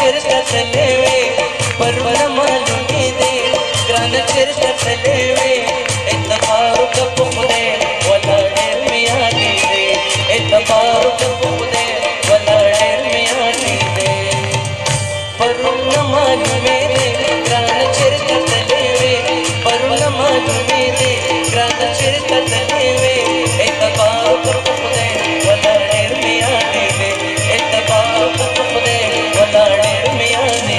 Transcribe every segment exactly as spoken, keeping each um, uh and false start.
चिरता चलेवे परवन मालूमी दे ग्रान चिरता चलेवे इतबार कपुदे वला डेर मिया दे इतबार कपुदे वला डेर मिया दे परवन मालूमी दे ग्रान चिरता चलेवे परवन मालूमी दे ग्रान चिरता चलेवे इतबार कपुदे वला डेर मिया दे इतबार कपुदे वला डेर मिया दे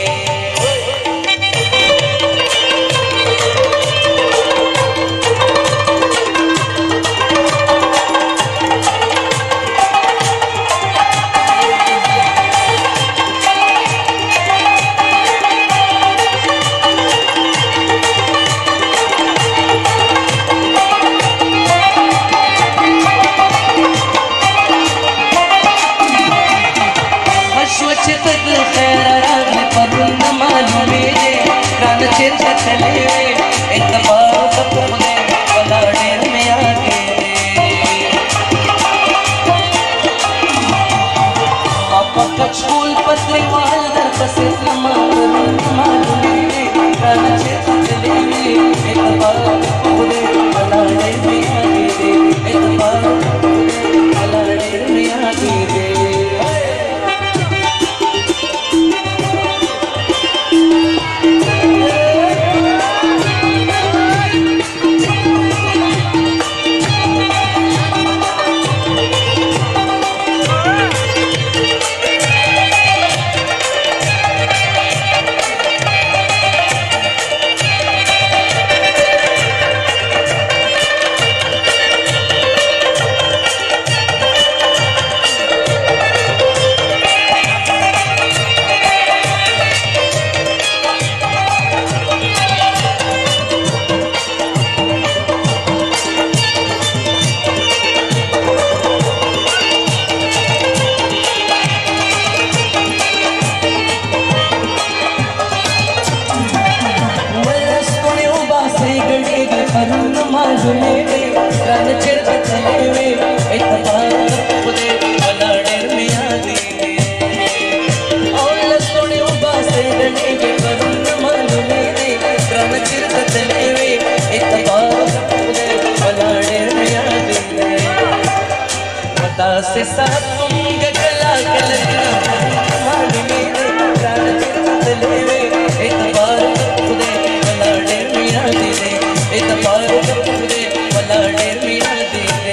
चिरता चलेवे इतबार कपुदे वला डेर मिया दे आपा कचूल पत्रे वाल दर पसे मालूमी दे ग्रान चिरता चलेवे इतबार कपुदे वला डेर मिया दे इतबार कपुदे वला डेर मिया दे से साथ तुम गला गलना मालूमी दे ग्रान चिरता चलेवे इतबार कपुदे वला डेर मिया दे इतबार कपुदे वला डेर मिया दे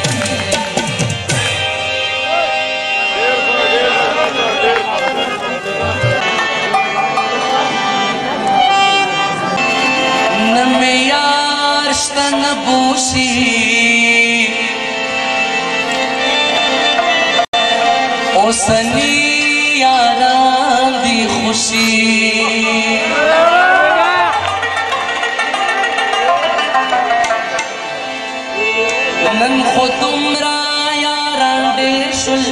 नमे यार स्तन बूसी सनी यारां दी खुशी नन खो तुमरा यारां दे शुल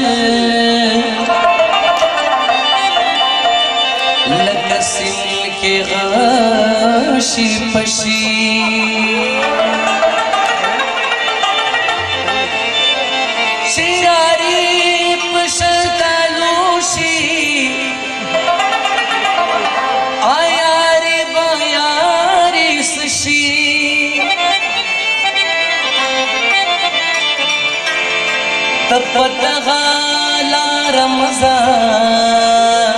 लगसिन के गाशी पशी तपतगाला रमज़ान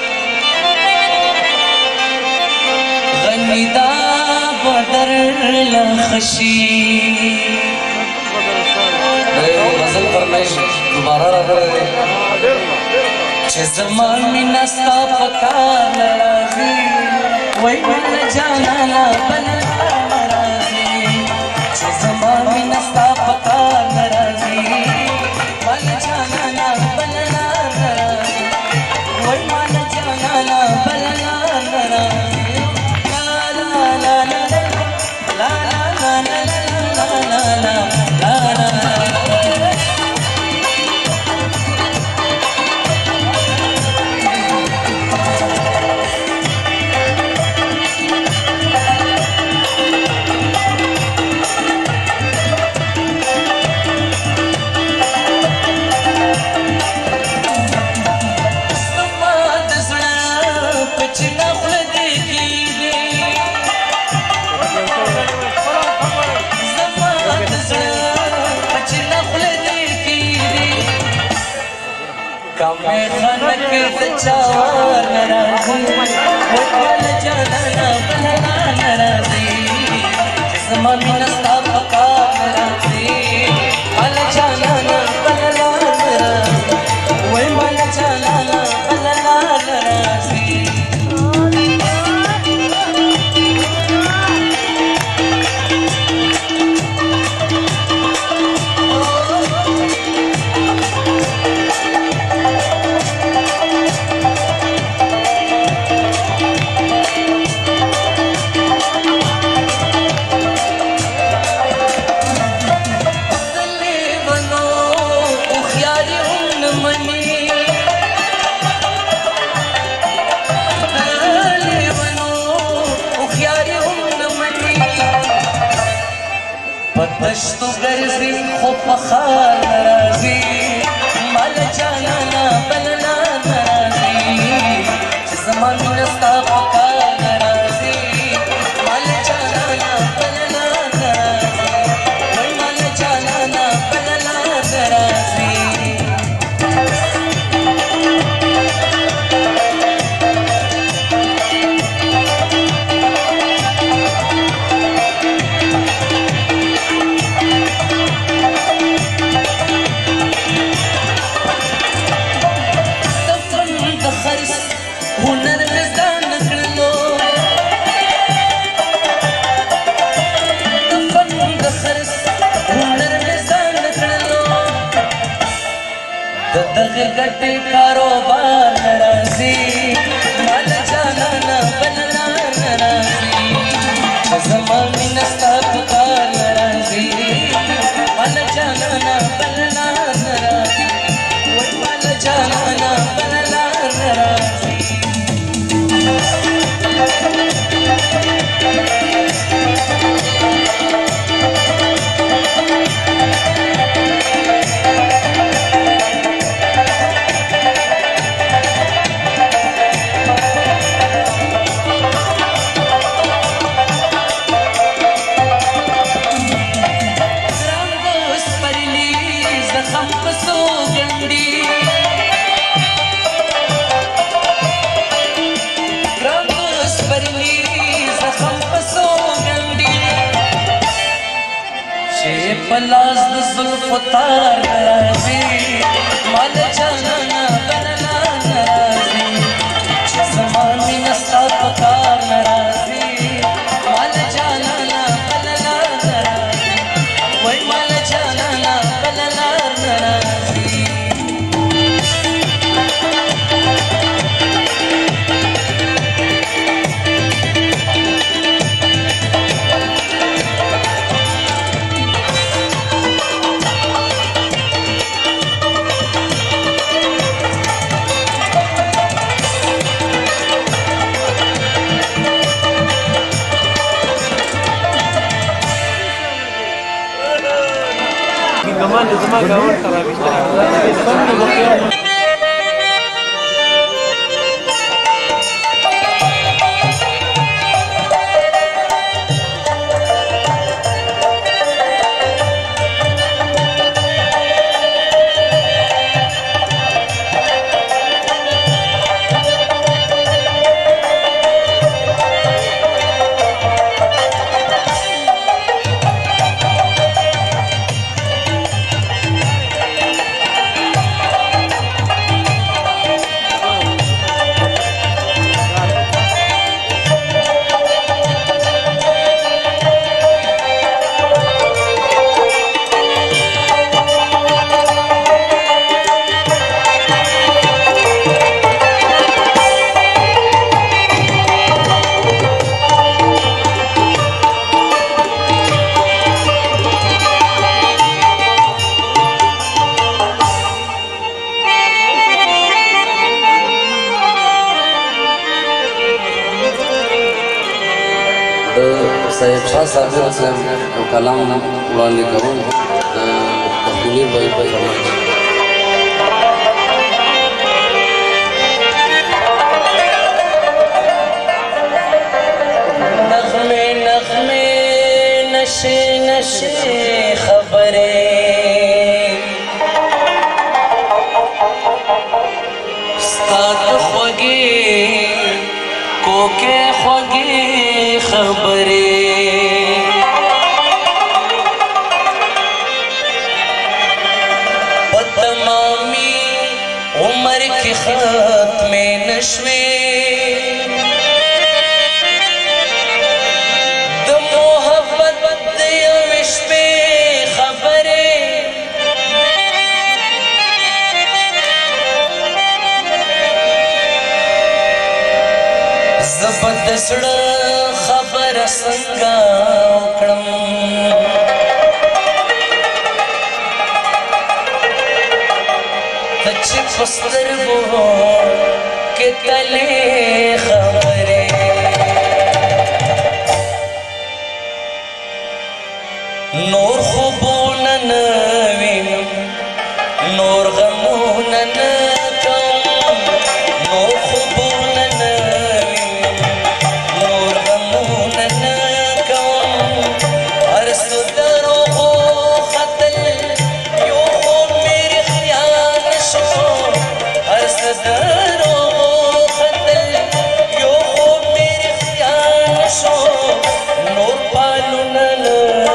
गनीदा बदर लखशी गजल फरमाइश दोबारा रख रहे जमान में नस्ता पका नाराज़ी वही मन जाना ना बना नाराज़ी जमान में नस्ता पका नाराज़ी मन जाना ना बना नाराज़ी वही मन जाना ना बना नाराज़ी ला ला ला ला ला ला ला ला ला ला कमे खनक चावा नाराजी बल जाना ना बलना नाराजी जिस्मानी नस्ता पका नाराजी बल जाना ना बलना नाराजी वही बल जाना ना बलना नाराजी पतश्तु गर्जी खो पखार नाराजी माल जाना ना बलना नाराजी जिस्मानी नस्ता पकार नाराजी माल जाना ना बलना नाराजी वही माल जाना ना बलना नाराजी हुनर में जान निकलो दफन दखरस हुनर में जान निकलो ददग गटे कारोबार नाराजी माल जाना ना बलना नाराजी ज़मानी नस्ता पुकार नाराजी माल जाना ना बलना नाराजी वही माल जाना ना बलना नाराजी पलास जुल्फ तार नाराजी माल जाना ना बलना नाराजी ज़मानी नस्ता पकार नाराजी माल जाना ना बलना नाराजी वही माल जाना ना बलना नाराजी كمان زمان قاول ترى بيشتغل سید شاه صابر صاحب کلام وړاندې کوم د پښتوني بای بای فرمایي نغمه نغمه نشه نشه خبره وکې خوږې خبرې په تمامي عمر کې ختمې نشوې د محبت د یوې شپې خبرې زه به د زړه خبره څنګه وکړم ته چې په سترګو کې تلې خبرې نور خوبونه نه وینم نور غمونه نه کوم نور خوبونه نه وینم نور غمونه نه کوم هر څه دروغو ختل یو خوب مې رښتیا نه شو هر څه دروغو ختل یو خوب مې رښتیا نه شو نور پالونه نه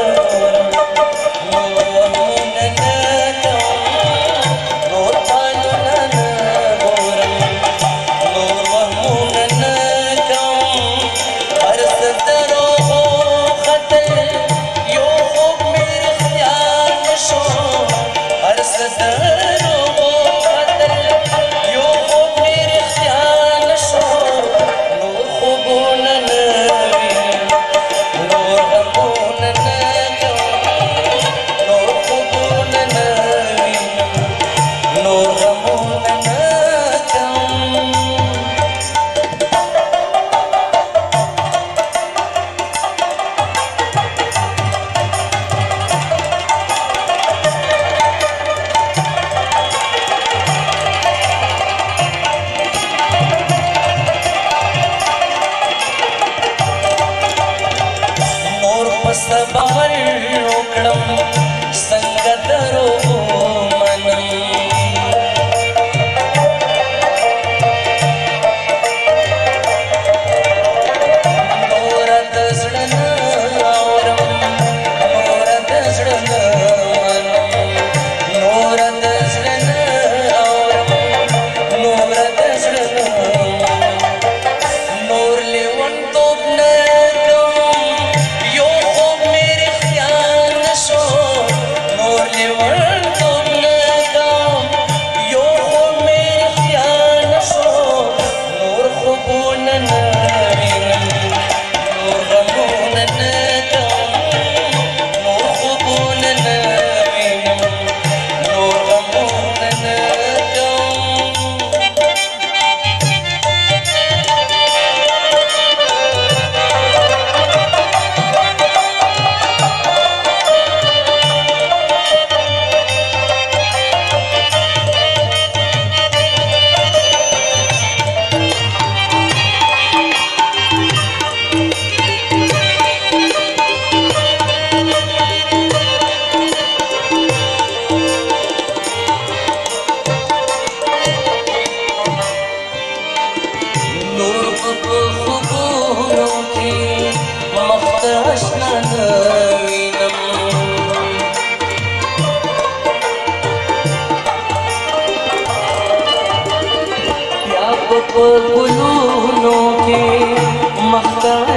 صبر وکړم څنګه دروغ منم نور د زړه نه اورم نور د زړه نه منم نور د زړه نه اورم نور د زړه نه نور لیونتوب نه ګلونو کې مخته